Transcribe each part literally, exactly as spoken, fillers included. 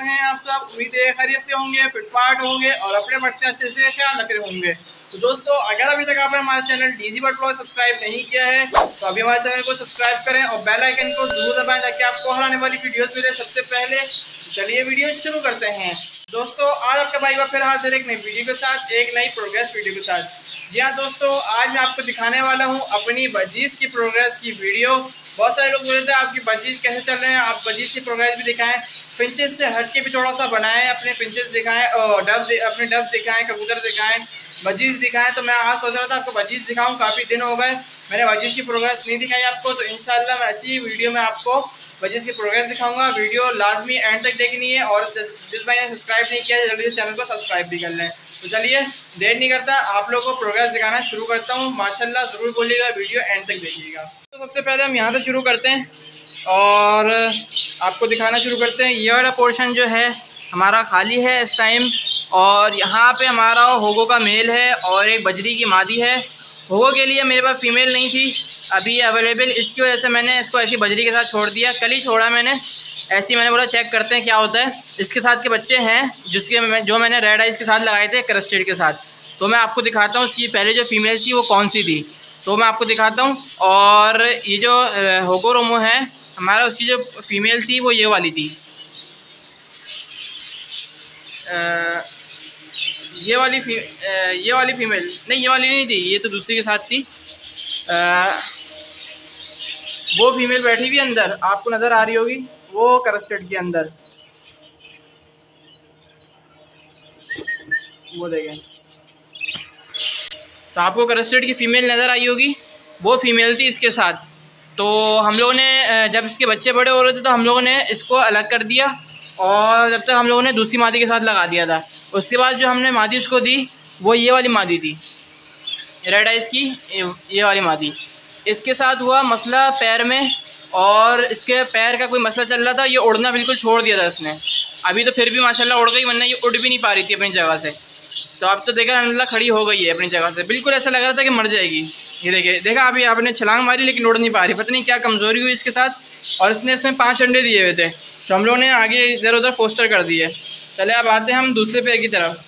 कैसे हैं आप सब? उम्मीद है खैरियत से होंगे, फिटफाट होंगे और अपने बच्चे से अच्छे से ख्याल रख रहे होंगे। तो दोस्तों, अगर अभी तक आपने हमारे channel DG but blog subscribe नहीं किया है तो अभी हमारे चैनल को सब्सक्राइब करें और बेल आइकन को जरूर दबाएं ताकि आपको हर आने वाली वीडियोस मिले सबसे पहले। चलिए वीडियो शुरू करते हैं। दोस्तों, आज आपका भाई बार फिर हाजिर एक नई वीडियो के साथ, एक नई प्रोग्रेस वीडियो के साथ। जी हाँ दोस्तों, आज मैं आपको दिखाने वाला हूँ अपनी बजीज की प्रोग्रेस की वीडियो। बहुत सारे लोग बोले थे आपकी बजीज कैसे चल रहे हैं, आप बजीज की प्रोग्रेस भी दिखाएं, पिंचेस से हट के भी थोड़ा सा बनाएं, अपने पिंचेस दिखाएं और डब अपने डब दिखाएं, कबूतर दिखाएं, बजीज दिखाएं। तो मैं आज सोच रहा था आपको बजीज दिखाऊं, काफ़ी दिन हो गए मैंने बजीज की प्रोग्रेस नहीं दिखाई आपको। तो इंशाल्लाह मैं ऐसी वीडियो में आपको बजीज की प्रोग्रेस दिखाऊंगा। वीडियो लाजमी एंड तक देखनी है और जिस भाई ने सब्सक्राइब नहीं किया है जल्दी से चैनल को सब्सक्राइब भी कर लें। तो चलिए देर नहीं करता, आप लोगों को प्रोग्रेस दिखाना शुरू करता हूँ। माशाल्लाह ज़रूर बोलिएगा, वीडियो एंड तक देखिएगा। तो सबसे पहले हम यहाँ से शुरू करते हैं और आपको दिखाना शुरू करते हैं। ये वाला पोर्शन जो है हमारा खाली है इस टाइम और यहाँ पे हमारा होगो का मेल है और एक बजरी की मादी है। होगो के लिए मेरे पास फीमेल नहीं थी अभी अवेलेबल, इसकी वजह से मैंने इसको ऐसी बजरी के साथ छोड़ दिया। कल ही छोड़ा मैंने, ऐसी मैंने बोला चेक करते हैं क्या होता है। इसके साथ के बच्चे हैं जिसके जो मैंने रेड आइज के साथ लगाए थे क्रस्टेड के साथ। तो मैं आपको दिखाता हूँ उसकी पहले जो फीमेल थी वो कौन सी थी, तो मैं आपको दिखाता हूँ। और ये जो होगो रोमो है हमारा, उसकी जो फीमेल थी वो ये वाली थी, आ, ये वाली फी ये वाली फीमेल नहीं, ये वाली नहीं थी, ये तो दूसरी के साथ थी। आ, वो फीमेल बैठी हुई अंदर, आपको नज़र आ रही होगी, वो क्रस्टेड के अंदर, वो देखें। तो आपको क्रस्टेड की फ़ीमेल नज़र आई होगी, वो फीमेल थी इसके साथ। तो हम लोगों ने जब इसके बच्चे बड़े हो रहे थे तो हम लोगों ने इसको अलग कर दिया और जब तक हम लोगों ने दूसरी मादी के साथ लगा दिया था। उसके बाद जो हमने मादी उसको दी वो ये वाली मादी थी, रेड आइज की ये वाली मादी। इसके साथ हुआ मसला पैर में और इसके पैर का कोई मसला चल रहा था, ये उड़ना बिल्कुल छोड़ दिया था इसने। अभी तो फिर भी माशाल्लाह उड़ गई, वरना ये उड़ भी नहीं पा रही थी अपनी जगह से। तो अब तो देखा अल्लाह खड़ी हो गई है अपनी जगह से, बिल्कुल ऐसा लग रहा था कि मर जाएगी। ये देखे देखा अभी आपने छलांग मारी लेकिन उड़ नहीं पा रही, पता नहीं क्या कमज़ोरी हुई इसके साथ। और इसने इसमें पाँच अंडे दिए हुए थे तो हम लोगों ने आगे इधर उधर फोस्टर कर दिए। चले अब आते हैं हम दूसरे पेयर की तरफ।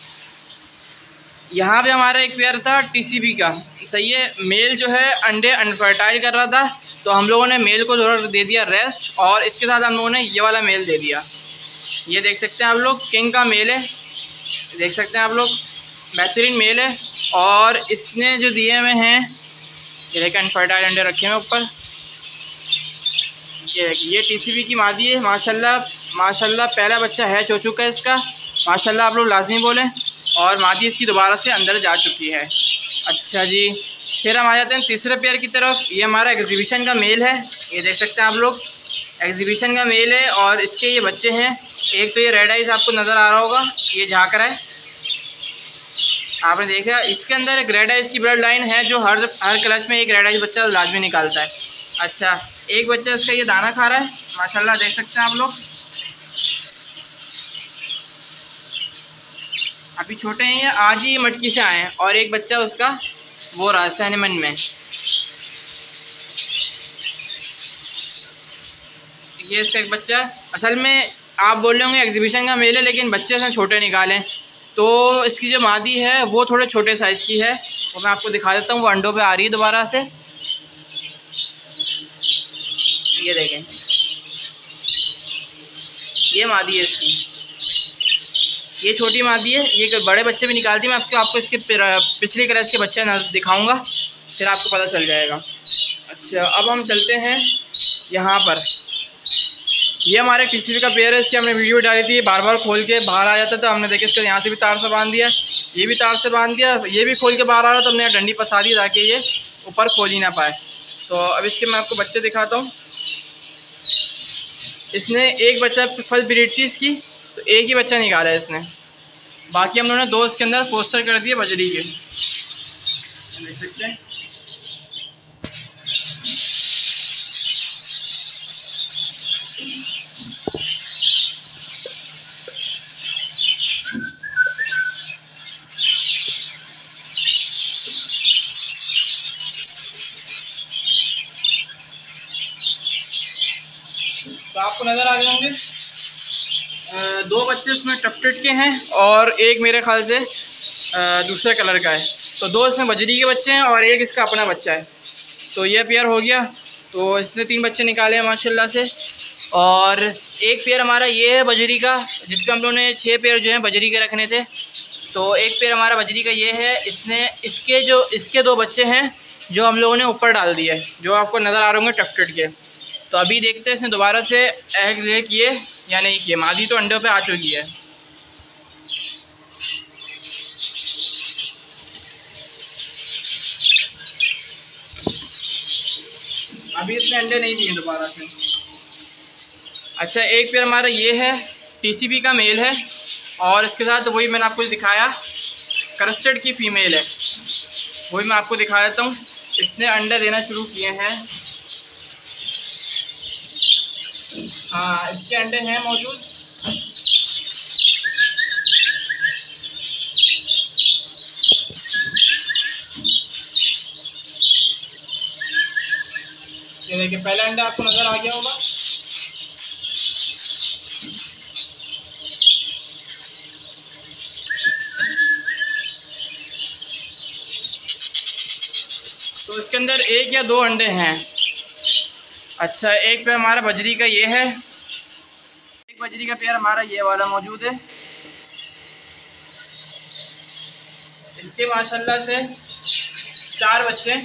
यहाँ पे हमारा एक पेयर था टीसीबी का, सही है। मेल जो है अंडे अनफर्टाइल कर रहा था तो हम लोगों ने मेल को थोड़ा दे दिया रेस्ट और इसके साथ हम लोगों ने ये वाला मेल दे दिया। ये देख सकते हैं आप लोग, किंग का मेल है, देख सकते हैं आप लोग, बेहतरीन मेल है। और इसने जो दिए हुए हैं ये देखिए अनफर्टाइल अंडे रखे हैं ऊपर। ये ये टीसीबी की मादी है, माशाल्लाह माशाल्लाह पहला बच्चा है हो चुका है इसका, माशाल्लाह आप लोग लाजमी बोलें। और मादी इसकी दोबारा से अंदर जा चुकी है। अच्छा जी, फिर हम आ जाते हैं तीसरे पेयर की तरफ। ये हमारा एग्जीबिशन का मेल है, ये देख सकते हैं आप लोग, एग्जीबिशन का मेल है और इसके ये बच्चे हैं। एक तो ये रेड आइज आपको नज़र आ रहा होगा, ये झाँक रहा है, आपने देखा। इसके अंदर एक रेड आइज की ब्लड लाइन है जो हर हर क्लच में एक रेड आइज बच्चा लाजमी निकालता है। अच्छा, एक बच्चा इसका ये दाना खा रहा है, माशाल्लाह देख सकते हैं आप लोग। अभी छोटे हैं ये, आज ही मटकी से आए हैं। और एक बच्चा उसका वो रहा सैनिमन में, ये इसका एक बच्चा। असल में आप बोल रहे होंगे एग्जीबिशन का मेल है लेकिन बच्चे उसने छोटे निकाले, तो इसकी जो मादी है वो थोड़े छोटे साइज़ की है, वो मैं आपको दिखा देता हूँ। वो अंडों पे आ रही है दोबारा से, ये देखें, ये मादी है इसकी, ये छोटी मादी है। ये बड़े बच्चे भी निकालती है, मैं आपको आपको इसके पिछली क्रैश के बच्चे दिखाऊंगा फिर आपको पता चल जाएगा। अच्छा, अब हम चलते हैं यहाँ पर। ये हमारे टीसीबी का पेयर है, इसकी हमने वीडियो डाली थी, बार बार खोल के बाहर आ जाता, तो हमने देखा इसको यहाँ से भी तार से बांध दिया, ये भी तार से बांध दिया, ये भी खोल के बाहर आ रहा, तो हमने डंडी फंसा दी ताकि ये ऊपर खोल ही ना पाए। तो अब इसके मैं आपको बच्चे दिखाता हूँ। इसने एक बच्चा फर्स्ट ब्रीड थी इसकी, तो एक ही बच्चा निकाला है इसने, बाकी हम लोगों ने दो इसके अंदर फोस्टर कर दिए बजरी के, देख सकते हैं। तो आपको नज़र आ गए होंगे दो बच्चे उसमें टफ्टेड के हैं और एक मेरे ख्याल से दूसरे कलर का है। तो दो इसमें बजरी के बच्चे हैं और एक इसका अपना बच्चा है। तो ये पेयर हो गया। तो इसने तीन बच्चे निकाले हैं माशाल्लाह से। और एक पेयर हमारा ये है बजरी का, जिसपे हम लोगों ने छः पेयर जो हैं बजरी के रखने थे। तो एक पेयर हमारा बजरी का ये है। इसने इसके जो इसके दो बच्चे हैं जो हम लोगों ने ऊपर डाल दिए, जो आपको नज़र आ रहे होंगे टफ्टेड के। तो अभी देखते हैं इसने दोबारा से एग ले किए या नहीं किए। मादी तो अंडों पे आ चुकी है। अभी इसने अंडे नहीं दिए दोबारा से। अच्छा, एक पेयर हमारा ये है, टीसीबी का मेल है और इसके साथ वही मैंने आपको दिखाया क्रस्टेड की फ़ीमेल है, वही मैं आपको दिखा देता हूँ। इसने अंडे देना शुरू किए हैं। हाँ, इसके अंडे हैं मौजूद। ये देखिए, पहला अंडा आपको नज़र आ गया होगा। तो इसके अंदर एक या दो अंडे हैं। अच्छा, एक पेयर हमारा बजरी का ये है। एक बजरी का पेयर हमारा ये वाला मौजूद है। इसके माशाल्लाह से चार बच्चे,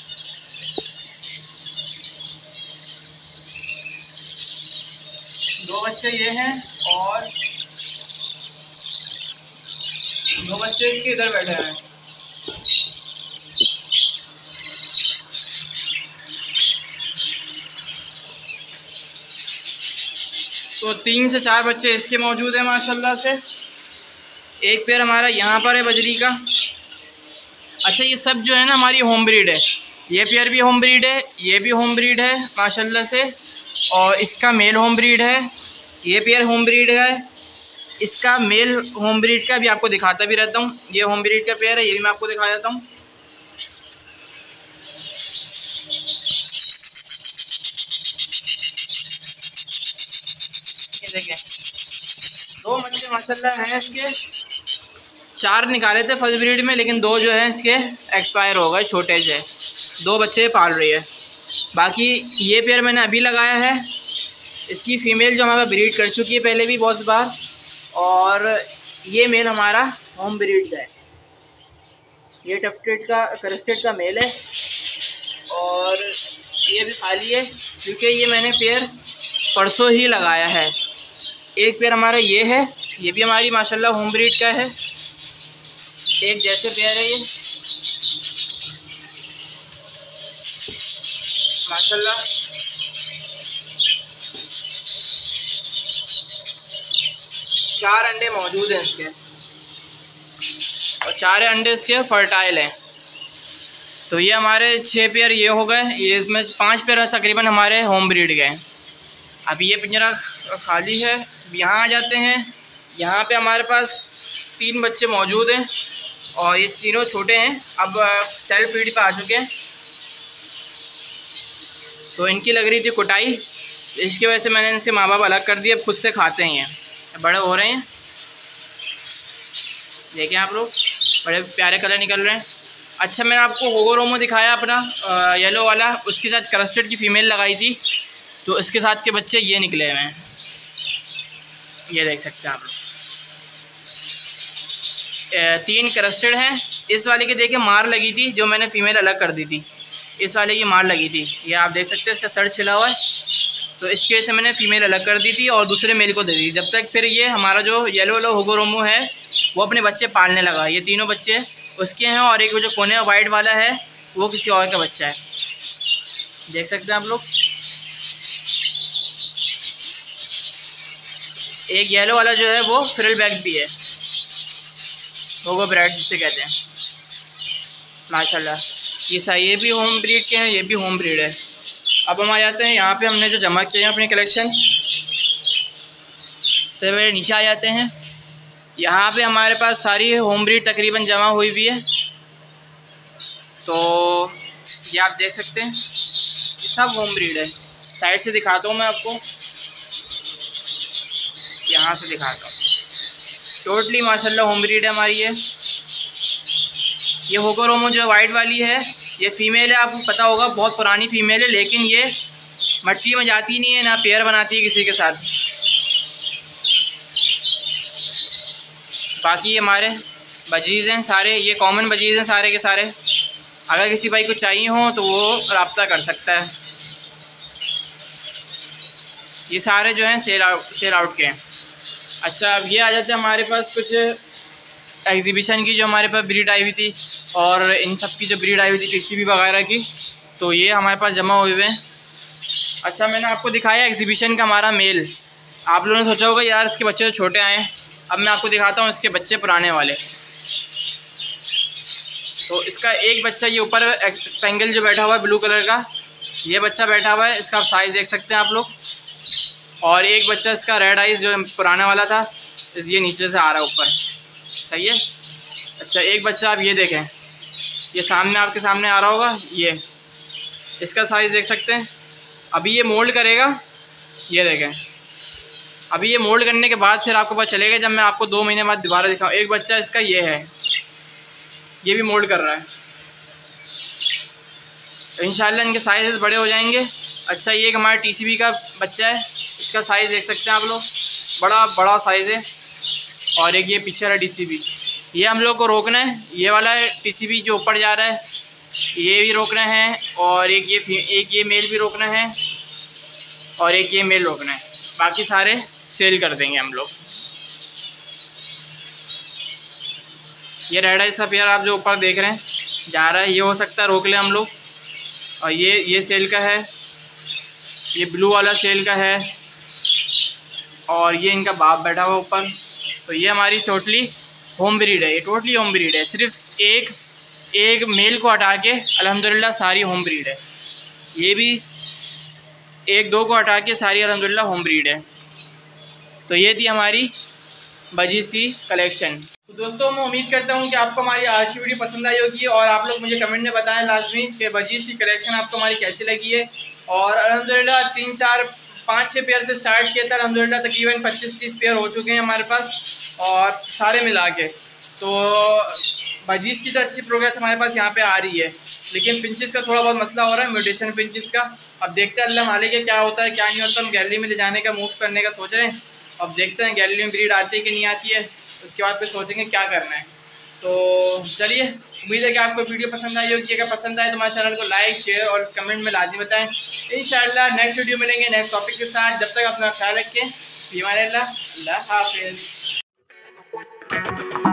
दो बच्चे ये हैं और दो बच्चे इसके इधर बैठे हैं। तो तीन से चार बच्चे इसके मौजूद हैं माशाल्लाह से। एक पेयर हमारा यहाँ पर है बजरी का। अच्छा, ये सब जो है ना हमारी होम ब्रीड है। ये पेयर भी होम ब्रीड है, ये भी होम ब्रीड है माशाल्लाह से। और इसका मेल होम ब्रीड है, ये पेयर होम ब्रीड है। इसका मेल होम ब्रीड का भी आपको दिखाता भी रहता हूँ। ये होम ब्रीड का पेयर है, ये भी मैं आपको दिखा देता हूँ। ये देखें, दो बच्चे माशाल्लाह हैं इसके। चार निकाले थे फर्स्ट ब्रीड में, लेकिन दो जो है इसके एक्सपायर हो गए, छोटे से। दो बच्चे पाल रही है। बाकी ये पेयर मैंने अभी लगाया है। इसकी फ़ीमेल जो हमारा ब्रीड कर चुकी है पहले भी बहुत बार। और ये मेल हमारा होम ब्रीड का है। ये टफ्टेड का क्रस्टेड का मेल है और ये भी खाली है क्योंकि ये मैंने पेयर परसों ही लगाया है। एक पेयर हमारा ये है, ये भी हमारी माशाल्लाह होम ब्रीड का है। एक जैसे पेयर है ये माशाल्लाह। चार अंडे मौजूद हैं इसके और चार अंडे इसके फर्टाइल हैं। तो ये हमारे छः पेयर ये हो गए। ये इसमें पांच पेयर तकरीबन हमारे होम ब्रीड के हैं। अभी ये पिंजरा खाली है। यहाँ आ जाते हैं। यहाँ पे हमारे पास तीन बच्चे मौजूद हैं और ये तीनों छोटे हैं, अब सेल्फ फीड पे आ चुके हैं। तो इनकी लग रही थी कुटाई, इसकी वजह से मैंने इनसे माँ बाप अलग कर दिए। अब खुद से खाते हैं, ये बड़े हो रहे हैं। देखें आप लोग, बड़े प्यारे कलर निकल रहे हैं। अच्छा, मैंने आपको होगोरोमो दिखाया अपना येलो वाला, उसके साथ क्रस्टेड की फ़ीमेल लगाई थी। तो इसके साथ के बच्चे ये निकले हुए हैं, ये देख सकते हैं आप लोग। तीन क्रस्टेड हैं। इस वाले के देखिए मार लगी थी, जो मैंने फ़ीमेल अलग कर दी थी। इस वाले की मार लगी थी, ये आप देख सकते हैं, इसका सर छिला हुआ है। तो इसकी वजह से मैंने फ़ीमेल अलग कर दी थी और दूसरे मेल को दे दी, जब तक फिर ये हमारा जो येलो वाला होगोरोमो है वो अपने बच्चे पालने लगा। ये तीनों बच्चे उसके हैं और एक जो कोने वाइट वाला है वो किसी और का बच्चा है, देख सकते हैं आप लोग। एक येलो वाला जो है वो फ्रिल बैग भी है, होगो ब्राइड जिसे कहते हैं माशाल्लाह। ये सा ये भी होम ब्रीड के हैं, ये भी होम ब्रीड है। अब हम आ जाते हैं यहाँ पे हमने जो जमा किए हैं अपने कलेक्शन, तो मेरे नीचे आ जाते हैं। यहाँ पे हमारे पास सारी होम ब्रीड तकरीबन जमा हुई हुई है। तो ये आप देख सकते हैं, सब होम ब्रीड है। साइड से दिखाता हूँ मैं आपको। यहाँ से दिखाता हूँ। टोटली माशाल्लाह होम ब्रीड है हमारी ये। ये होकर रोमो जो वाइट वाली है ये फ़ीमेल है, आपको पता होगा बहुत पुरानी फ़ीमेल है, लेकिन ये मट्टी में जाती नहीं है, ना पेयर बनाती है किसी के साथ। बाकी ये हमारे बजीज़ हैं सारे, ये कॉमन बजीज़ हैं सारे के सारे। अगर किसी भाई को चाहिए हो तो वो रब्ता कर सकता है। ये सारे जो हैं सेल आउट सेल आउट के हैं। अच्छा, अब ये आ जाते हैं हमारे पास कुछ एग्जीबिशन की जो हमारे पास ब्रीड आई हुई थी, और इन सब की जो ब्रीड आई हुई थी टीसीबी वगैरह की, तो ये हमारे पास जमा हुए हुए हैं। अच्छा, मैंने आपको दिखाया एग्जीबिशन का हमारा मेल। आप लोगों ने सोचा होगा यार इसके बच्चे तो छोटे आए हैं। अब मैं आपको दिखाता हूँ इसके बच्चे पुराने वाले। तो इसका एक बच्चा ये ऊपर स्पेंगल जो बैठा हुआ है ब्लू कलर का, ये बच्चा बैठा हुआ है, इसका साइज़ देख सकते हैं आप लोग। और एक बच्चा इसका रेड आइज़ जो पुराना वाला था, ये नीचे से आ रहा है ऊपर, सही है। अच्छा, एक बच्चा आप ये देखें, ये सामने आपके सामने आ रहा होगा, ये इसका साइज़ देख सकते हैं। अभी ये मोल्ड करेगा, ये देखें। अभी ये मोल्ड करने के बाद फिर आपको पता चलेगा जब मैं आपको दो महीने बाद दोबारा दिखाऊँ। एक बच्चा इसका ये है, ये भी मोल्ड कर रहा है। इंशाल्लाह इनके साइज़ बड़े हो जाएंगे। अच्छा, ये एक हमारा टीसीबी का बच्चा है, इसका साइज़ देख सकते हैं आप लोग, बड़ा बड़ा साइज़ है। और एक ये पीछे वाला टीसीबी, ये हम लोग को रोकना है। ये वाला टीसीबी जो ऊपर जा रहा है ये भी रोकना है, और एक ये एक ये मेल भी रोकना है, और एक ये मेल रोकना है। बाकी सारे सेल कर देंगे हम लोग। ये रेड आइज़ का पेयर आप जो ऊपर देख रहे हैं जा रहा है, ये हो सकता है रोक ले हम लोग। और ये ये सेल का है, ये ब्लू वाला सेल का है, और ये इनका बाप बैठा हुआ ऊपर। तो ये हमारी टोटली होम ब्रीड है, ये टोटली होम ब्रीड है। सिर्फ एक एक मेल को हटा के अल्हम्दुलिल्लाह सारी होम ब्रीड है। ये भी एक दो को हटा के सारी अल्हम्दुलिल्लाह होम ब्रीड है। तो ये थी हमारी बजीज़ की कलेक्शन। तो दोस्तों, मैं उम्मीद करता हूँ कि आपको हमारी आज की वीडियो पसंद आई होगी, और आप लोग मुझे कमेंट में बताएं लाजमी कि बजीज़ की कलेक्शन आपको हमारी कैसी लगी है। और अल्हम्दुलिल्लाह तीन चार पाँच छः पेयर से स्टार्ट किया था, अल्हम्दुलिल्लाह तकरीबन पच्चीस तीस पेयर हो चुके हैं हमारे पास, और सारे मिला के। तो बजीज़ की तो अच्छी प्रोग्रेस हमारे पास यहाँ पे आ रही है, लेकिन फिंचेस का थोड़ा बहुत मसला हो रहा है, म्यूटेशन फिंचेस का। अब देखते हैं अल्लाह मालिक है क्या होता है क्या नहीं होता। हम गैलरी में ले जाने का मूव करने का सोच रहे हैं। अब देखते हैं गैलरी में ब्रीड आती है कि नहीं आती है, उसके बाद फिर सोचेंगे क्या करना है। तो चलिए, उम्मीद है कि आपको वीडियो पसंद आई होगी। अगर पसंद आए तो हमारे चैनल को लाइक शेयर और कमेंट में लाजमी बताएं। इंशाल्लाह नेक्स्ट वीडियो मिलेंगे नेक्स्ट टॉपिक के साथ। जब तक अपना ख्याल रखें, अल्लाह हाफिज़।